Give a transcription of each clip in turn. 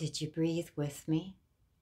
Did you breathe with me?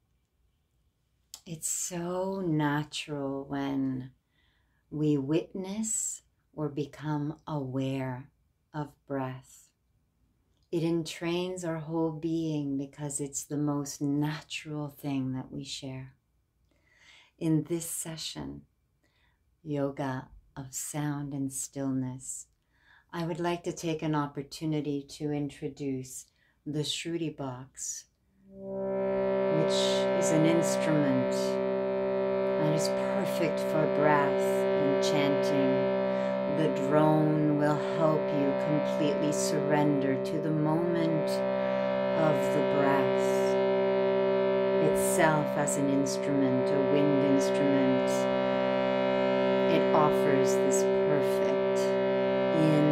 It's so natural when we witness or become aware of breath. It entrains our whole being because it's the most natural thing that we share. In this session, Yoga of Sound and Stillness, I would like to take an opportunity to introduce the Shruti box, which is an instrument that is perfect for breath and chanting. The drone will help you completely surrender to the moment of the breath itself as an instrument, a wind instrument. It offers this perfect in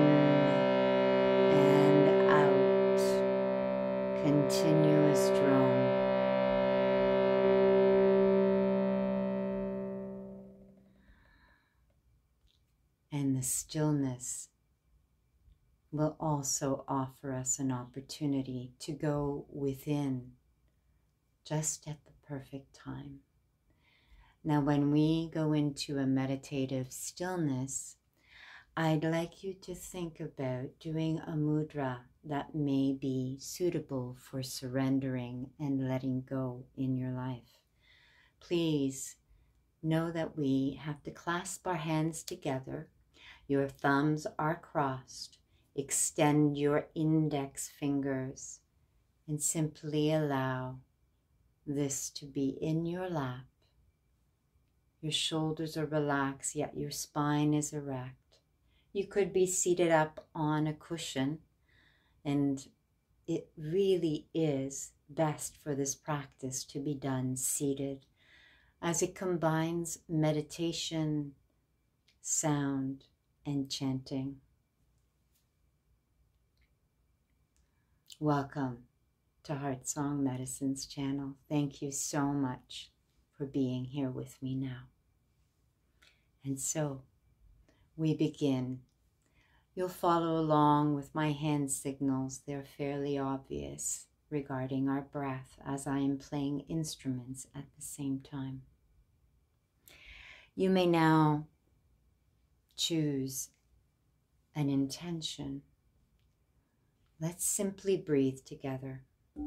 and out continuous drone. And the stillness will also offer us an opportunity to go within just at the perfect time. Now, when we go into a meditative stillness, I'd like you to think about doing a mudra that may be suitable for surrendering and letting go in your life. Please know that we have to clasp our hands together. Your thumbs are crossed. Extend your index fingers and simply allow this to be in your lap. Your shoulders are relaxed, yet your spine is erect. You could be seated up on a cushion, and it really is best for this practice to be done seated, as it combines meditation, sound, and chanting. Welcome to Heartsong Medicine's channel. Thank you so much for being here with me now. And so we begin. You'll follow along with my hand signals. They're fairly obvious regarding our breath as I am playing instruments at the same time. You may now choose an intention. Let's simply breathe together.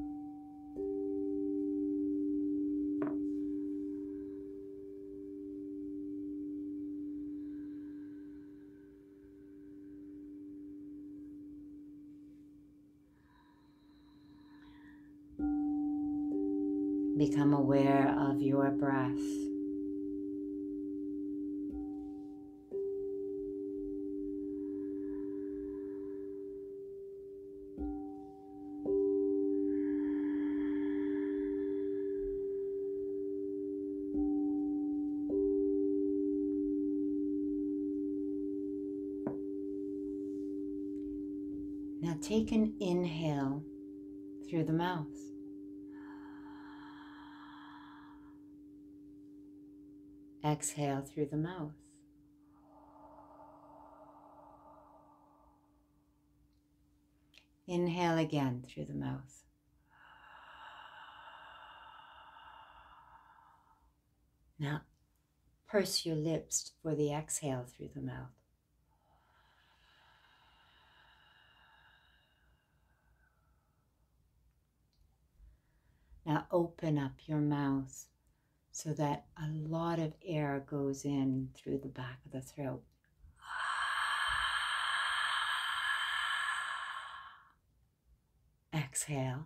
Become aware of your breath. Now take an inhale through the mouth. Exhale through the mouth. Inhale again through the mouth. Now purse your lips for the exhale through the mouth. Now open up your mouth so that a lot of air goes in through the back of the throat. Exhale.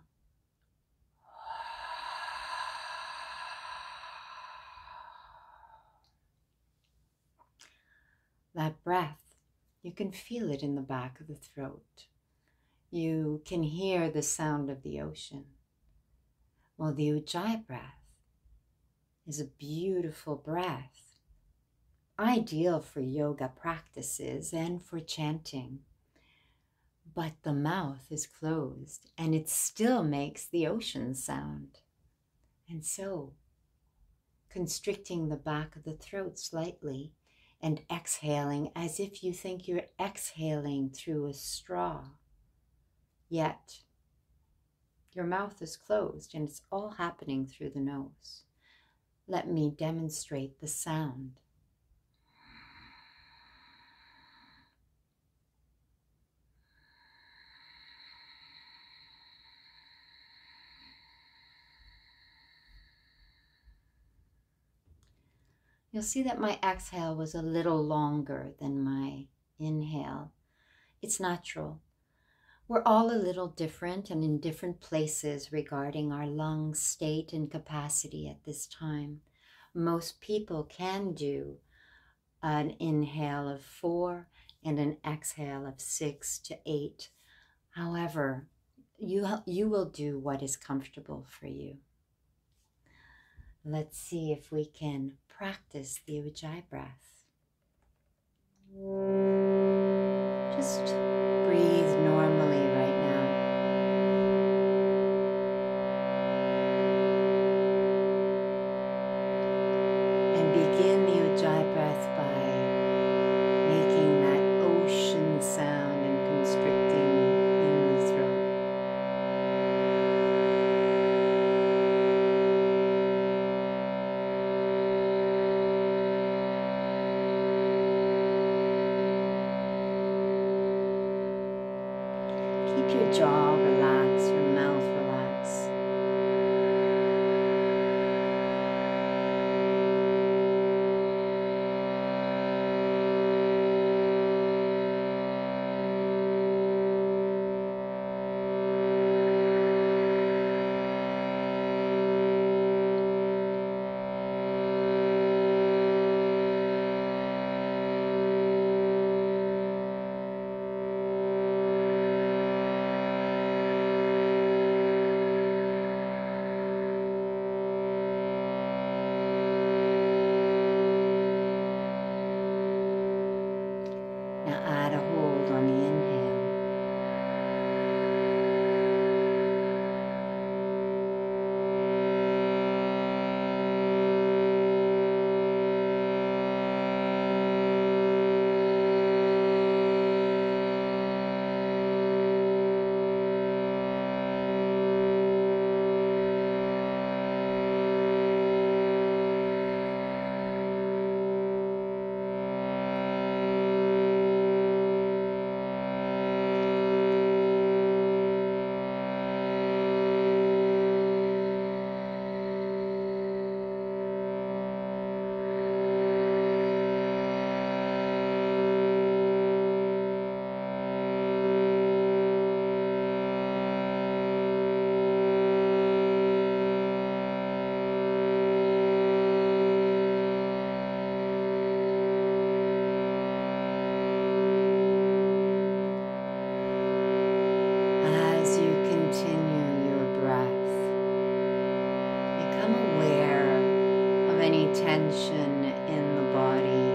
That breath, you can feel it in the back of the throat. You can hear the sound of the ocean. Well, the Ujjayi breath is a beautiful breath, ideal for yoga practices and for chanting. But the mouth is closed and it still makes the ocean sound. And so, constricting the back of the throat slightly and exhaling as if you think you're exhaling through a straw, yet Your mouth is closed and it's all happening through the nose. Let me demonstrate the sound. You'll see that my exhale was a little longer than my inhale. It's natural. We're all a little different and in different places regarding our lung state and capacity at this time. Most people can do an inhale of 4 and an exhale of 6 to 8. However, you will do what is comfortable for you. Let's see if we can practice the Ujjayi breath. Just breathe normally right now. And begin the Ujjayi breath by making that ocean sound and constricting in the throat. Keep your jaw relaxed, your mouth relaxed. Now add a hold on the inhale. As you continue your breath, become aware of any tension in the body.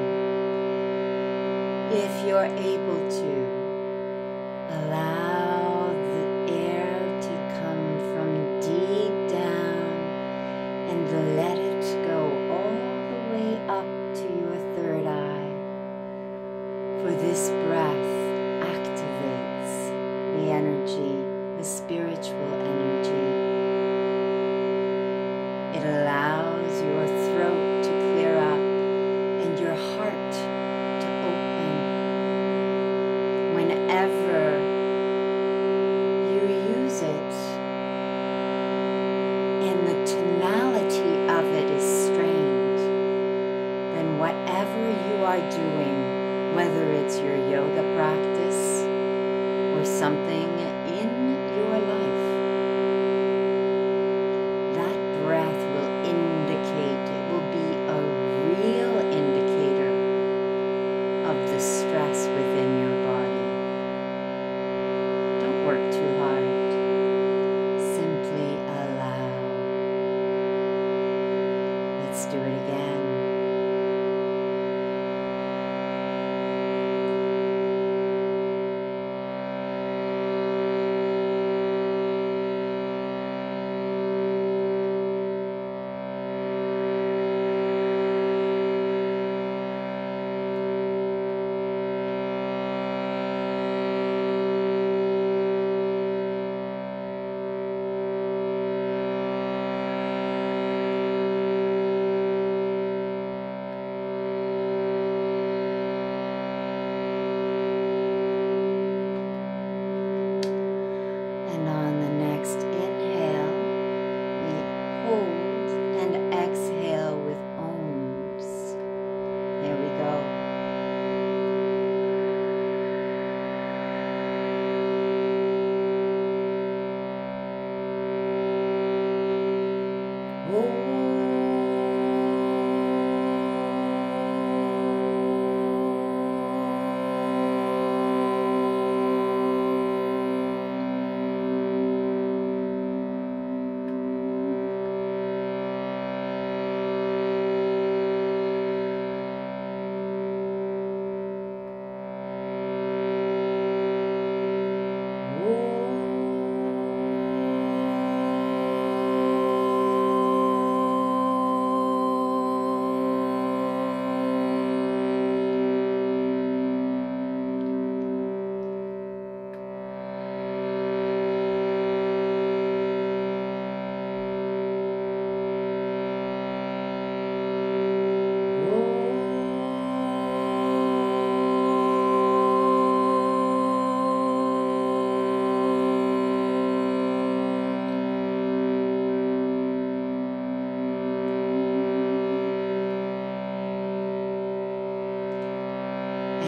If you're able to, allow the air to come from deep down and let it go all the way up to your third eye. For this breath activates the energy, the spiritual energy. It allows your throat to clear up and your heart to open. Whenever you use it and the tonality of it is strained, then whatever you are doing, whether it's your yoga practice or something in your life, that breath will indicate, it will be a real indicator of the stress within your body. Don't work too hard. Simply allow. Let's do it again.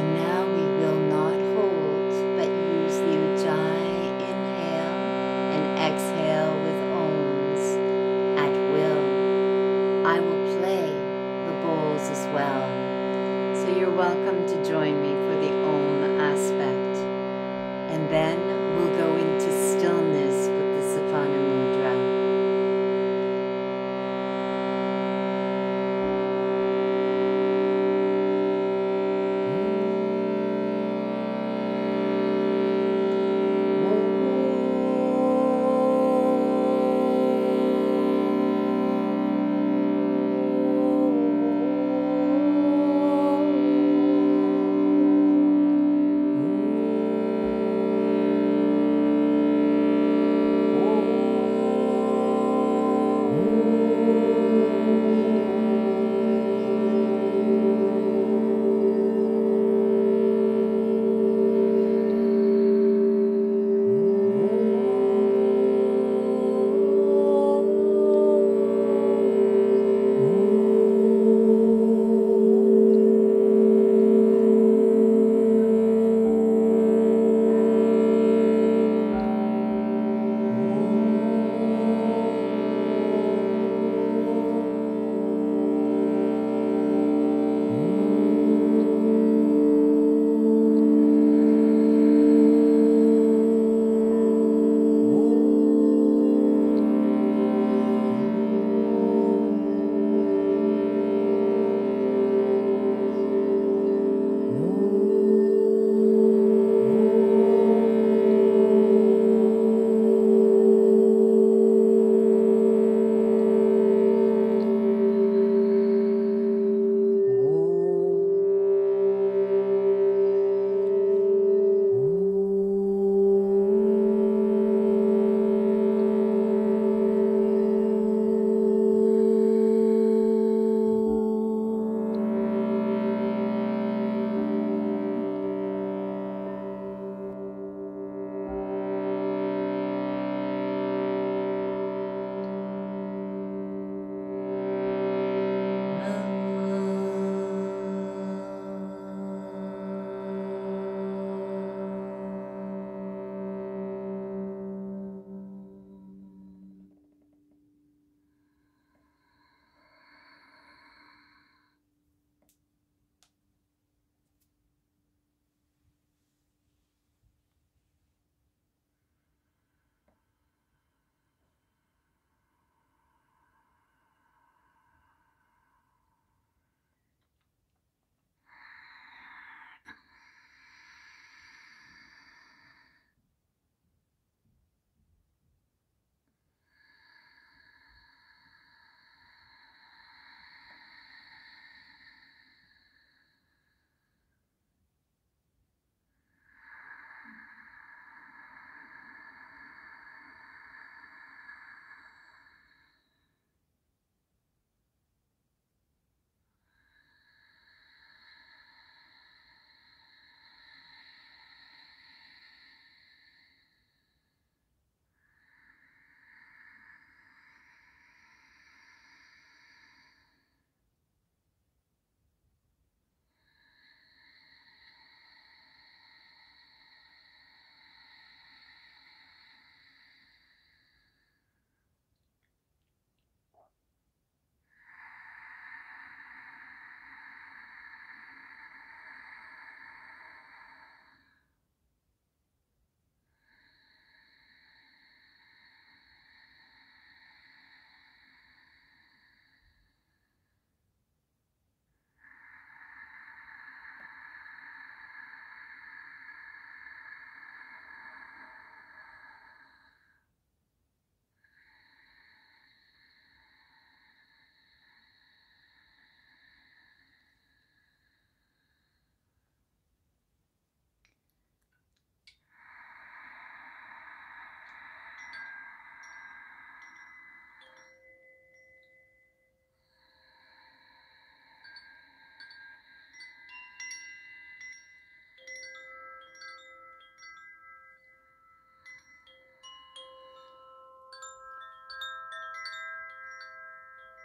And now we will not hold, but use the Ujjayi inhale and exhale with ohms at will. I will play the bowls as well, so you're welcome to join me for the Om aspect. And then we'll go into stillness with the Ksepana Mudra.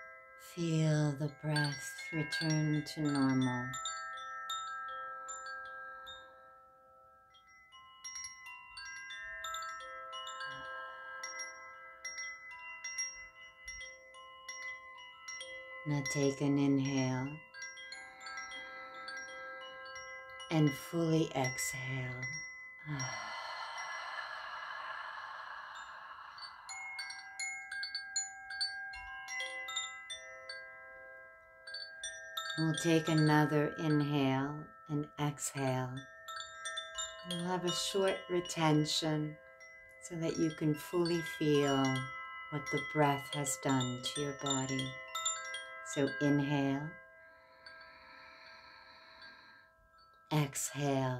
Feel the breath return to normal. Now take an inhale and fully exhale. We'll take another inhale and exhale. We'll have a short retention so that you can fully feel what the breath has done to your body. So inhale, exhale,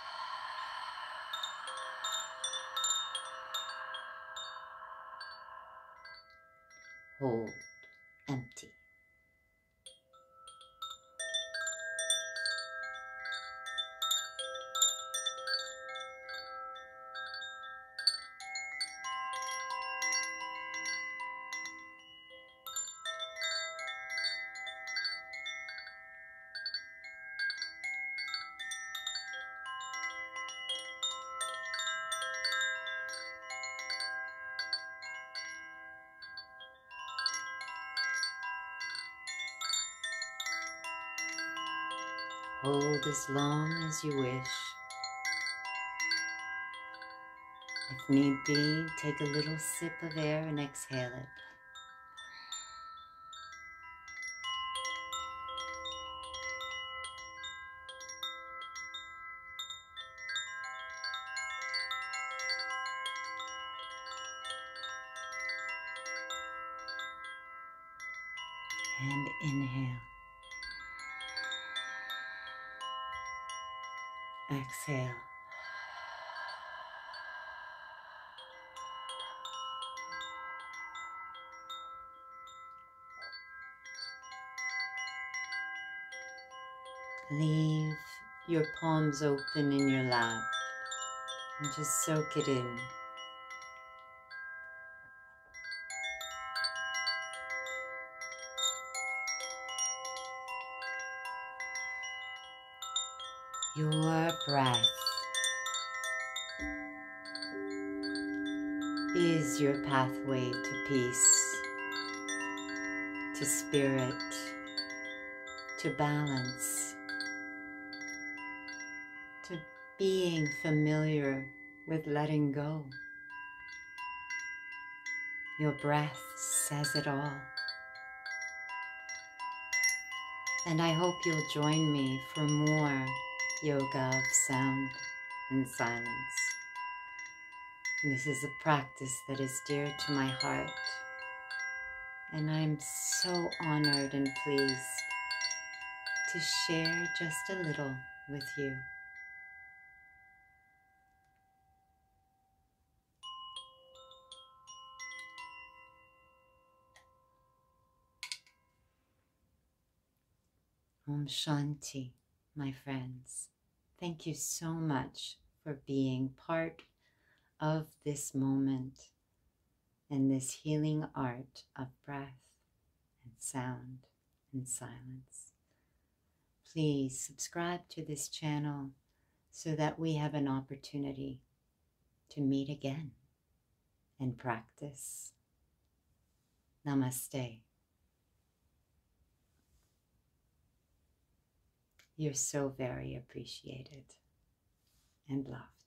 hold, empty. Hold as long as you wish. If need be, take a little sip of air and exhale it. And inhale. Exhale. Leave your palms open in your lap and just soak it in. Your breath is your pathway to peace, to spirit, to balance, to being familiar with letting go. Your breath says it all. And I hope you'll join me for more yoga of sound and silence. This is a practice that is dear to my heart, and I'm so honored and pleased to share just a little with you. Om Shanti, my friends. Thank you so much for being part of this moment and this healing art of breath and sound and silence. Please subscribe to this channel so that we have an opportunity to meet again and practice. Namaste. You're so very appreciated and loved.